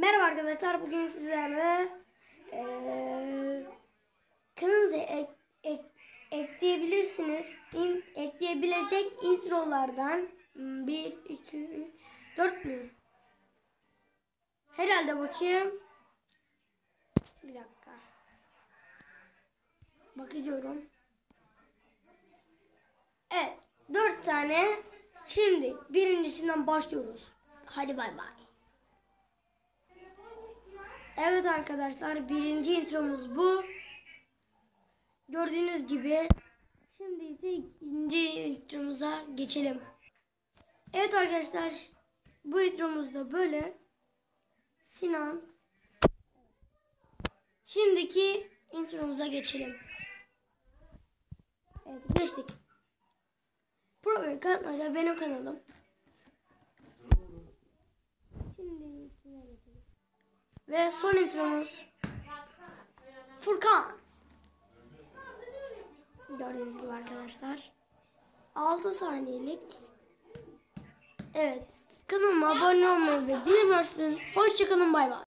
Merhaba arkadaşlar, bugün sizlerle kanalınıza ekleyebilecek introlardan 1, 2, 3, 4 mü? Herhalde bakayım. Bir dakika. Bakıyorum. Evet, 4 tane. Şimdi birincisinden başlıyoruz. Hadi bay bay. Evet arkadaşlar, birinci intromuz bu. Gördüğünüz gibi. Şimdi ise ikinci intromuza geçelim. Evet arkadaşlar, bu intromuzda böyle. Sinan. Şimdiki intromuza geçelim. Evet, geçtik. Profil kanalıyla benim kanalım. Şimdi geçelim. Ve son intromuz Furkan. Gördüğünüz gibi arkadaşlar 6 saniyelik. Evet, kanalıma abone olmayı ve bildirim açmayı unutmayın. Hoşçakalın, bay bay.